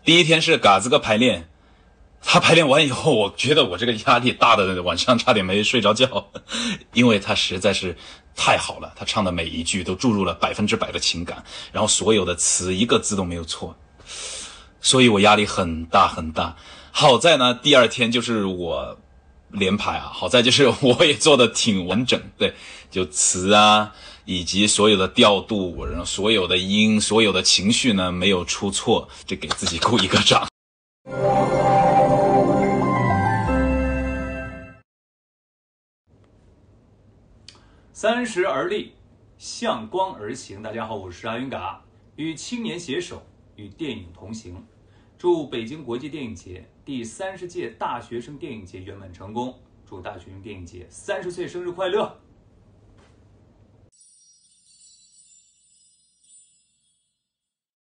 第一天是嘎子个排练，他排练完以后，我觉得我这个压力大的晚上差点没睡着觉，因为他实在是太好了，他唱的每一句都注入了100%的情感，然后所有的词一个字都没有错，所以我压力很大很大。好在呢，第二天就是我连排啊，好在就是我也做的挺完整，对，就词啊，以及所有的调度，然后所有的音，所有的情绪呢没有出错，这给自己鼓一个掌。 三十而立，向光而行。大家好，我是阿云嘎，与青年携手，与电影同行。祝北京国际电影节第30届大学生电影节圆满成功，祝大学生电影节30岁生日快乐！